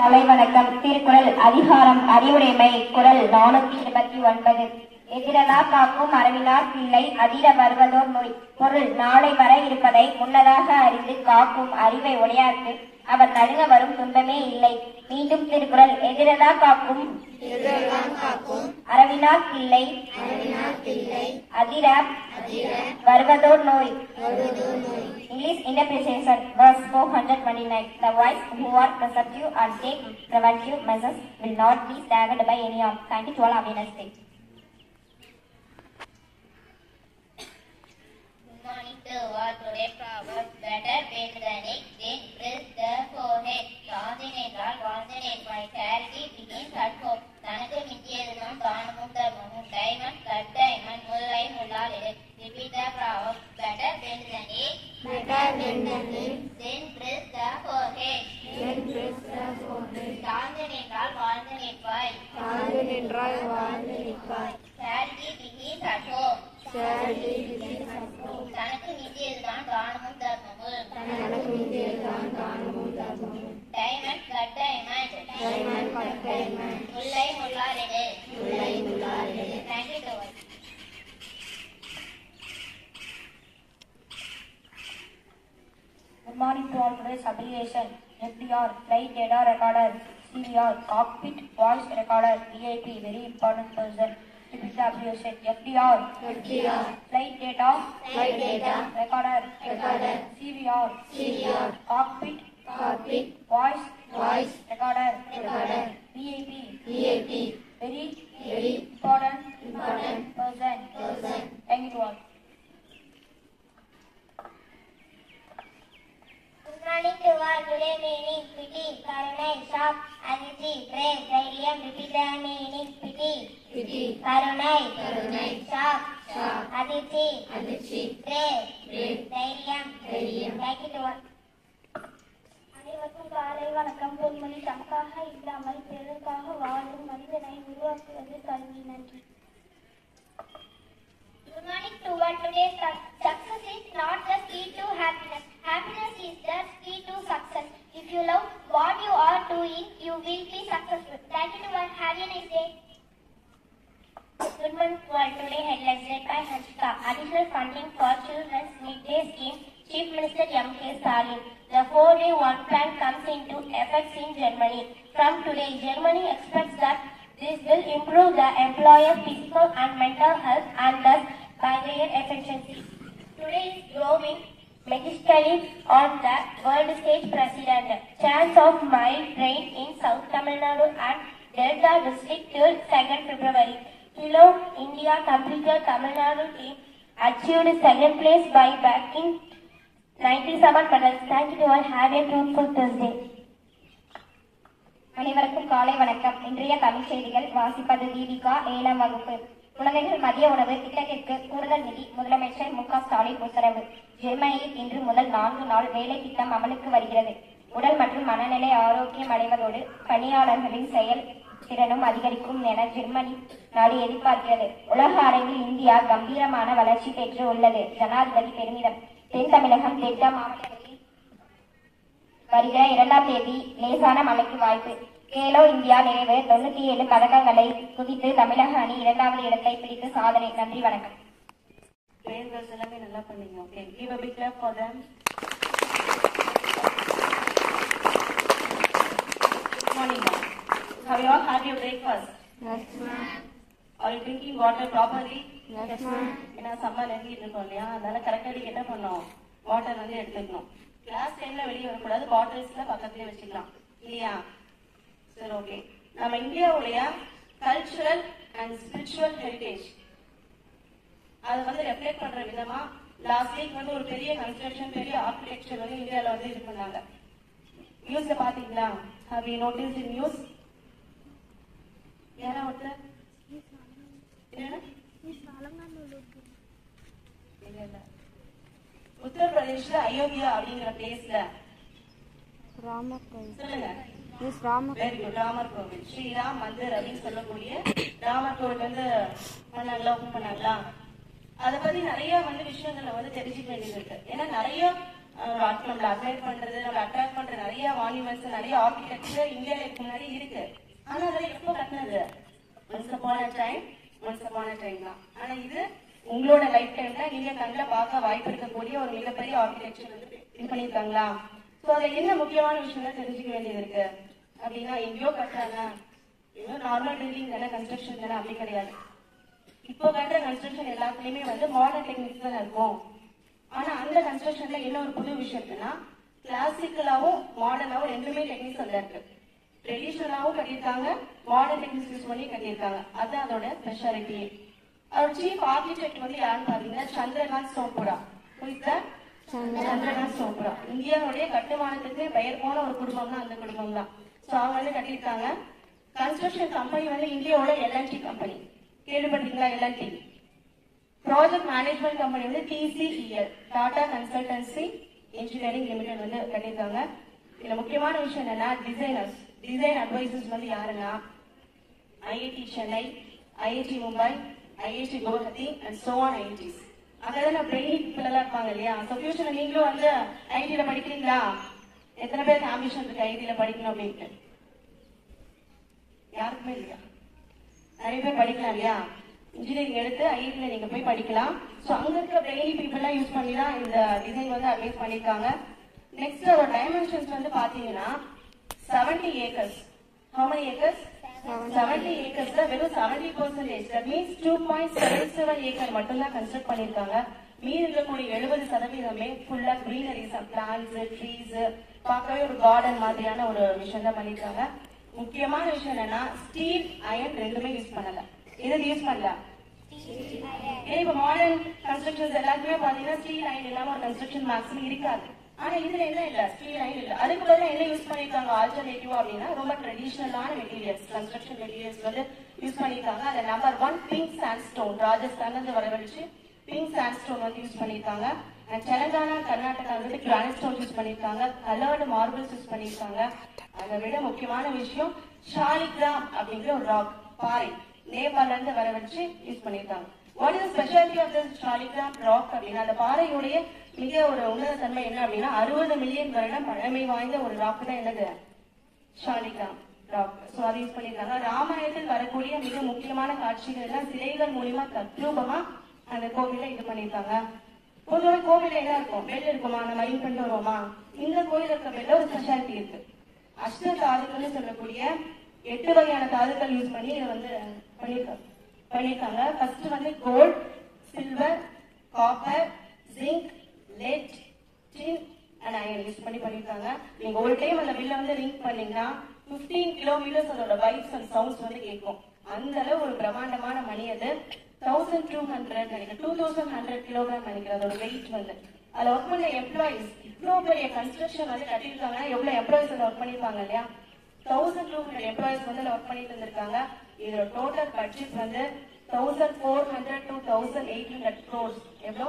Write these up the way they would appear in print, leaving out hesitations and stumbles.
காலை வணக்கம். திருக்குறள் அதிகாரம் அறிவுடைமை. குறள் 429. எதிரலா காக்கும் அரவினார் பிள்ளை அதிர வருவதோர் நோய். பொருள், நாளை வர இருப்பதை முன்னதாக அறிந்து காக்கும் அறிவை உடையார்க்கு அவர் நடுங்க வரும் துன்பமே இல்லை. மீண்டும் திருக்குறள். எதிரலா காக்கும் அரவினார் பிள்ளை அதிர வருவதோர் நோய். English interpretation. Verse 429. The wise who are perceptive and take preventive measures will not be staggered by any harm. Thank you to all. Have a nice day. Good morning to all. Today proverb: better bend the neck than press the forehead. சாதனை என்றால் வாழ்ந்தனை. Charity begins at home. தனக்கு மிஞ்சியதும் தானமும் தர்மமும். Diamond cut diamond. முல்லை முள்ளால் எடு. Repeat the proverb: better bend the neck then press the forehead. சாதனை என்றால் வாழ்ந்த நிற்பாய். Charity begins at home. தனக்கு மிஞ்சியதுதான் தானமும் தர்மமும். Diamond cut diamond. முல்லை முள்ளால் எடு. Thank you so much. Good morning to all. Today's abbreviation: FDR, flight data recorder. CVR, cockpit voice recorder. VIP, very important person. Repeat the abbreviation: FDR, flight data recorder. CVR, cockpit voice recorder. VIP, very important person. Thank you to all. Good morning to all. Today meaning: pity, karunai, shock, aditi, brave, தைரியம். Repeat the meaning: pity, karunai, shock, aditi, brave, தைரியம். Thank you to all. அனைவருக்கும் காலை வணக்கம். பொன்மொழி: தமக்காக இல்லாமல் பிறருக்காக வாழும் மனிதனை உருவாக்குவது கல்வி. நன்றி. Good morning to all. Today success is not the key to happiness. Happiness is the key to success. If you love what you are doing, you will be successful. Thank you to all. Have a nice day. Good morning to all. Today headlines read by Hanshika. Additional funding for children's midday scheme. Chief Minister M.K. Stalin. The 4-day one plan comes into effect in Germany. From today, Germany expects that this will improve the employer's physical and mental health and thus by their efficiency. Today is growing magistically on the world stage. President. Chance of mild rain in South Tamil Nadu and Delta district till 2nd February. Below, India completed Tamil Nadu team achieved second place by backing 97 medals. Thank you to all. Have a fruitful Thursday. அனைவருக்கும் காலை வணக்கம். இன்றைய தமிழ் செய்திகள் வாசிப்பது தீபிகா. 7ஆம் வகுப்பு. குழந்தைகள் மதிய உணவு திட்டத்திற்கு கூடுதல் நிதி. முதலமைச்சர் மு.க. ஸ்டாலின் உத்தரவு. ஜெர்மனியில் இன்று முதல் 4 நாள் வேலை திட்டம் அமலுக்கு வருகிறது. உடல் மற்றும் மனநிலை ஆரோக்கியம் அடைவதோடு பணியாளர்களின் செயல் திறனும் அதிகரிக்கும் என ஜெர்மனி நாடு எதிர்பார்க்கிறது. உலக அரங்கில் இந்தியா கம்பீரமான வளர்ச்சி பெற்று உள்ளது. ஜனாதிபதி பெருமிதம். தென் தமிழகம் டெல்டா மாவட்டங்களில் வருகிற 2ஆம் தேதி லேசான மழைக்கு வாய்ப்பு. கேலோ இந்தியா நிறைவு. 97 பதக்கங்களை குவித்து தமிழக அணி 2வது இடத்தை பிடித்து சாதனை. நன்றி, வணக்கம். எல்லாமே நல்லா பண்ணீங்க. Okay, give a big clap for them. Good morning, ma'am. Have you all had your breakfast? Yes, ma'am. Are you drinking water properly? Yes, ma'am. ஏன்னா சம்மர் நெருங்கிட்டு இருக்கோம் இல்லையா, அதனால கரெக்டாக என்ன பண்ணோம், வாட்டர் வந்து எடுத்துக்கணும். கிளாஸ் டைம்ல வெளியே வரக்கூடாது, பாட்டில்ஸ்ல பக்கத்துலேயே வச்சுக்கலாம் இல்லையா? சரி, ஓகே. நம்ம இந்தியாவுடைய கல்ச்சுரல் அண்ட் ஸ்பிரிச்சுவல் ஹெரிட்டேஜ் அதை வந்து ரெஃப்ளெக்ட் பண்ற விதமா லாஸ்ட் வீக் வந்து ஒரு பெரிய கன்ஸ்ட்ரக்ஷன், பெரிய ஆர்கிடெக்சர் வந்து இந்தியாவில் வந்து இது பண்ணாங்க. நியூஸ்ல பாத்தீங்களா? Have you noticed in news? யாரா ஒருத்தர் உத்தரப்பிரதேஷ்ல அயோத்தியா அப்படிங்கிற பிளேஸ்ல ராமர் கோவில். சொல்லுங்க. Very good. ராமர் கோவில், ஸ்ரீராம் மந்திர் அப்படின்னு சொல்லக்கூடிய ராமர் கோவில் வந்து பண்ணாங்களா, ஓபன் பண்ணாங்களா? அதை பத்தி நிறைய வந்து விஷயங்களை வந்து தெரிஞ்சுக்க வேண்டியது இருக்கு. ஏன்னா நிறைய நம்மள அட்மைர் பண்றது, நம்ம அட்ராக்ட் பண்ற நிறைய மான்யூமெண்ட்ஸ், நிறைய ஆர்கிடெக்சர் இந்தியால இதுக்கு முன்னாடி இருக்கு. ஆனா அதெல்லாம் எப்போ கட்டினது? ஒன்ஸ் அப்பான் அ டைம் தான். ஆனா இது உங்களோட லைஃப் டைம்ல நீங்க கண்ணில் பார்க்க வாய்ப்பு இருக்கக்கூடிய ஒரு மிகப்பெரிய ஆர்கிடெக்சர் வந்து இது பண்ணிருக்காங்களா? ஸோ அதுல என்ன முக்கியமான விஷயம் தான் தெரிஞ்சுக்க வேண்டியது இருக்கு அப்படின்னா, எங்கேயோ கட்டுறாங்க, ஏதோ நார்மல் பில்டிங் தானே, கன்ஸ்ட்ரக்ஷன் தானே, அப்படி கிடையாது. இப்போ கட்டுற கன்ஸ்ட்ரக்ஷன் எல்லாத்துலயுமே வந்து மாடர்ன் டெக்னிக்ஸ் தான் இருக்கும். ஆனா அந்த கன்ஸ்ட்ரக்ஷன்ல என்ன ஒரு புது விஷயம் இருக்குன்னா, கிளாசிக்கலாவும் மாடர்னாவும் ரெண்டுமே டெக்னிக்ஸ் அதுல இருக்கு. ட்ரெடிஷனலாவும் கட்டியிருக்காங்க, மாடர்ன் டெக்னிக்ஸ் யூஸ் பண்ணி கட்டியிருக்காங்க. அது அதோட ஸ்பெஷாலிட்டி. அதோட சீஃப் ஆர்கிடெக்ட் வந்து யாருன்னு பாத்தீங்கன்னா சந்திரகாந்த் சோப்ரா. சந்திரகாந்த் சோப்ரா இந்தியாவுடைய கட்டுமானத்துக்கு பெயர் போன ஒரு குடும்பம் தான் அந்த குடும்பம் தான். ஸோ அவங்க வந்து கட்டியிருக்காங்க. கன்ஸ்ட்ரக்ஷன் கம்பெனி வந்து இந்தியாவோட எல்என்டி கம்பெனி, கேள்விப்பட்டீங்களா? எல்என்டி. ப்ராஜெக்ட் மேனேஜ்மெண்ட் கம்பெனி வந்து TCEL, Tata consultancy engineering limited வந்து கட்டியிருக்காங்க. இதுல முக்கியமான விஷயம் என்னன்னா, டிசைன் அட்வைசர்ஸ் வந்து யாருன்னா IIT Chennai, IIT Mumbai, IIT Guwahati and so on IITs. அங்கதான் பிரெயின் பீப்புள் எல்லாம் இருப்பாங்க இல்லையா? ஸோ ஃபியூச்சர்ல நீங்களும் வந்து ஐடியில படிக்கிறீங்களா? எத்தனை பேருக்கு ஆம்பிஷன் இருக்கு ஐடியில படிக்கணும் அப்படின்ட்டு? யாருக்குமே இல்லையா? நிறைய பேர் படிக்கலாம் இல்லையா? இன்ஜினியரிங் எடுத்து ஐஐடியில நீங்க போய் படிக்கலாம். ஸோ அங்க இருக்க பிரெயின் பீப்புள் எல்லாம் யூஸ் பண்ணி தான் இந்த டிசைன் வந்து அட்வைஸ் பண்ணிருக்காங்க. நெக்ஸ்ட் அதோட டைமென்ஷன்ஸ் வந்து பாத்தீங்கன்னா 70 ஏக்கர்ஸ். How many acres? 70 ஏக்கர்ஸ்ல வெறும் 70%, that means 2.77 ஏக்கர் மட்டும் தான் கன்ஸ்ட்ரக்ட் பண்ணிருக்காங்க. மீதி இருக்கக்கூடிய 70% ஃபுல்லா கிரீனரிஸ், பிளான்ஸ், ட்ரீஸ், பார்க்கவே ஒரு கார்டன் மாதிரியான ஒரு விஷயம் தான் பண்ணிருக்காங்க. முக்கியமான விஷயம் என்னன்னா, ஸ்டீல், அயன் ரெண்டுமே யூஸ் பண்ணல. எது யூஸ் பண்ணல? இப்ப மாடர்ன் கன்ஸ்ட்ரக்ஷன்ஸ் எல்லாத்துமே பாத்தீங்கன்னா ஸ்டீல், அயன் இல்லாம ஒரு கன்ஸ்ட்ரக்ஷன் மேக்ஸிமம் இருக்காது. ஆனா இதுல என்ன இல்ல, ஸ்டீல் அயன் இல்ல. அதுக்கு பதிலா என்ன யூஸ் பண்ணிருக்காங்க ஆல்டர்னேட்டிவா அப்படின்னா, ரொம்ப ட்ரெடிஷனலான மெட்டீரியல்ஸ், கன்ஸ்ட்ரக்ஷன் மெட்டீரியல்ஸ் வந்து யூஸ் பண்ணிருக்காங்க. அதுல நம்பர் 1 பிங்க் சாண்ட்ஸ்டோன், ராஜஸ்தான்ல இருந்து வரவழைச்சு பிங்க் சாண்ட்ஸ்டோன் வந்து யூஸ் பண்ணிருக்காங்க. அண்ட் தெலங்கானா, கர்நாடகா வந்து கிரானைட் ஸ்டோன் யூஸ் பண்ணிருக்காங்க, கலர்டு மார்பிள்ஸ் யூஸ் பண்ணிருக்காங்க. அதை விட முக்கியமான விஷயம் ஷாலிகிராம் அப்படிங்கிற ஒரு ராக், பாறை, நேபாள இருந்து வரவழைச்சு யூஸ் பண்ணிருக்காங்க. What is speciality of this Shaligram rock அப்படின்னா, அந்த பாறையுடைய மிக ஒரு உன்னத தன்மை என்ன அப்படின்னா, 60 மில்லியன் வருடம் பழமை வாய்ந்த ஒரு ராக் தான் என்னது, ஷாலிகிராம் ராக். சோ அதை யூஸ் பண்ணிருக்காங்க. ராமாயணத்தில் வரக்கூடிய மிக முக்கியமான காட்சிகள் எல்லாம் சிலைகள் மூலியமா தத்ரூபமா அந்த கோவில இது பண்ணிருக்காங்க. பொதுவாக கோவில என்ன இருக்கும், பெல் இருக்குமா, நம்ம மைண்ட் பண்ணிட்டு வருவோமா? இந்த கோவில் இருக்க பெல்ல ஒரு ஸ்பெஷாலிட்டி இருக்கு. அஷ்ட தாதுக்கள்னு சொல்லக்கூடிய 8 வகையான தாதுக்கள் யூஸ் பண்ணி இதை வந்து பண்ணிருக்காங்க. ஃபர்ஸ்ட் வந்து gold, silver, copper, zinc, lead, tin and iron use பண்ணி பண்ணிருக்காங்க. நீங்க ஒரு டைம் அந்த பில்ல வந்து லிங்க் பண்ணீங்கன்னா 15 கிலோமீட்டர்ஸ் அதோட வைப்ஸ் அண்ட் சவுண்ட்ஸ் வந்து கேட்கும். அந்த அளவு ஒரு பிரம்மாண்டமான மணி. அது 1200 நினைக்கிறேன், 2100 கிலோகிராம் நினைக்கிறேன் அதோட வெயிட் வந்து. அதுல ஒர்க் பண்ண எம்ப்ளாயிஸ், இவ்வளவு பெரிய கன்ஸ்ட்ரக்ஷன் வந்து கட்டிருக்காங்கன்னா எவ்வளவு எம்ப்ளாயிஸ் அதுல ஒர்க் பண்ணிருப்பாங்க இல்லையா? 1200 எம்ப்ளாயிஸ் வந்து ஒர்க் பண்ணிட்டு இருந்திருக்காங்க. இதோட டோட்டல் பட்ஜெட் வந்து 1400 to 1800 crores. எவ்வளவு?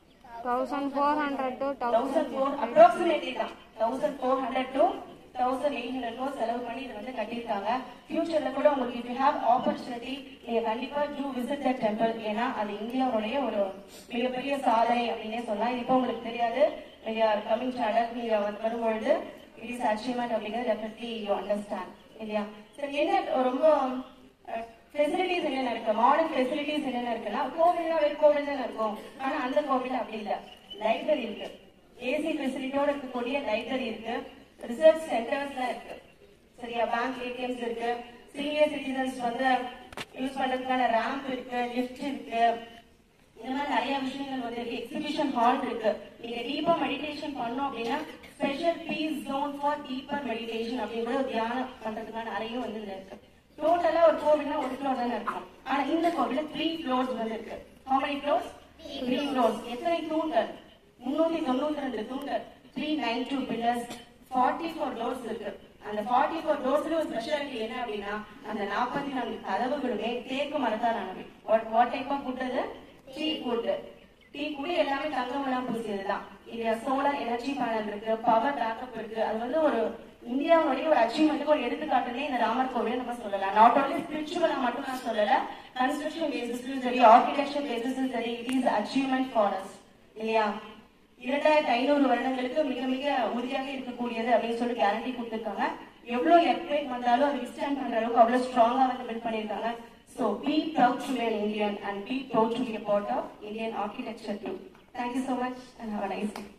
1400 to 1400 approximately தான். 1400 to 1800 crores செலவு பண்ணி இது வந்து கட்டிருக்காங்க. ஃபியூச்சர்ல கூட உங்களுக்கு if you have opportunity நீங்க கண்டிப்பா do visit that temple. ஏன்னா அது இந்தியாவுடைய ஒரு மிகப்பெரிய சாதனை அப்படின்னே சொல்லலாம். இப்போ உங்களுக்கு தெரியாது, we are coming to adult, நீங்க வரும்பொழுது it is achievement அப்படிங்கிறது definitely you understand இல்லையா? சரி, என்ன ரொம்ப ஃபெசிலிட்டிஸ் என்னென்ன இருக்கு, மாடர்ன் ஃபெசிலிட்டிஸ் என்னென்ன இருக்குன்னா, கோவில்னா வெறும் கோவில் தானே இருக்கும். ஆனா அந்த கோவில் அப்படி இல்ல, லைப்ரரி இருக்கு, ஏசி ஃபெசிலிட்டியோட இருக்கக்கூடிய லைப்ரரி இருக்கு, ரிசர்ச் சென்டர்ஸ்லாம் இருக்கு, சரியா? பேங்க் ஏடிஎம்ஸ் இருக்கு, சீனியர் சிட்டிசன்ஸ் வந்து யூஸ் பண்றதுக்கான ரேம்ப் இருக்கு, லிஃப்ட் இருக்கு, இந்த மாதிரி நிறைய விஷயங்கள் வந்து இருக்கு. எக்ஸிபிஷன் ஹால் இருக்கு. நீங்க டீப்பா மெடிடேஷன் பண்ணோம் அப்படின்னா special peace zone for deeper meditation அப்படிங்கிற ஒரு தியானம் பண்றதுக்கான அறையும் வந்து இதுல இருக்கு. டோட்டலா ஒரு கோவில்னா ஒரு ஃப்ளோர் தானே இருக்கும். ஆனா இந்த கோவில்ல 3 floors வந்து இருக்கு. How many floors? 3 floors. எத்தனை தூண்கள்? 392 தூண்கள், 392 pillars, 44 doors இருக்கு. அந்த 44 doors ஒரு ஸ்பெஷாலிட்டி என்ன அப்படின்னா, அந்த 44 கதவுகளுமே தேக்கு மரத்தால் ஆனவை. வாட் டைப் ஆஃப் ஃபுட் அது? டீக் வுட். டீக் வுட் எல்லாமே தங்கமெல்லாம் பூசியதுதான். இது சோலார் எனர்ஜி பேனல் இருக்கு, பவர் பேக்கப் இருக்கு. அது வந்து ஒரு இந்தியாவுடைய ஒரு அச்சீவ்மெண்ட்டுக்கு ஒரு எடுத்துக்காட்டுனே இந்த ராமர் கோவிலை நம்ம சொல்லலாம். நாட் ஓன்லி ஸ்பிரிச்சுவலா மட்டும் நான் சொல்லல, கன்ஸ்ட்ரக்ஷன் பேசிஸ்லயும் சரி, ஆர்கிடெக்சர் பேசிஸ்லயும் சரி, it is achievement for us இல்லையா? 2500 வருடங்களுக்கு மிக மிக உறுதியாக இருக்கக்கூடியது அப்படின்னு சொல்லி கேரண்டி கொடுத்துருக்காங்க. எவ்வளவு எர்த்குவேக் வந்தாலும் அது விஸ்டாண்ட் பண்ற அளவுக்கு அவ்வளவு ஸ்ட்ராங்கா வந்து பில்ட் பண்ணிருக்காங்க. So be proud to be an Indian and be proud to be a part of Indian architecture too. Thank you so much and have a nice day.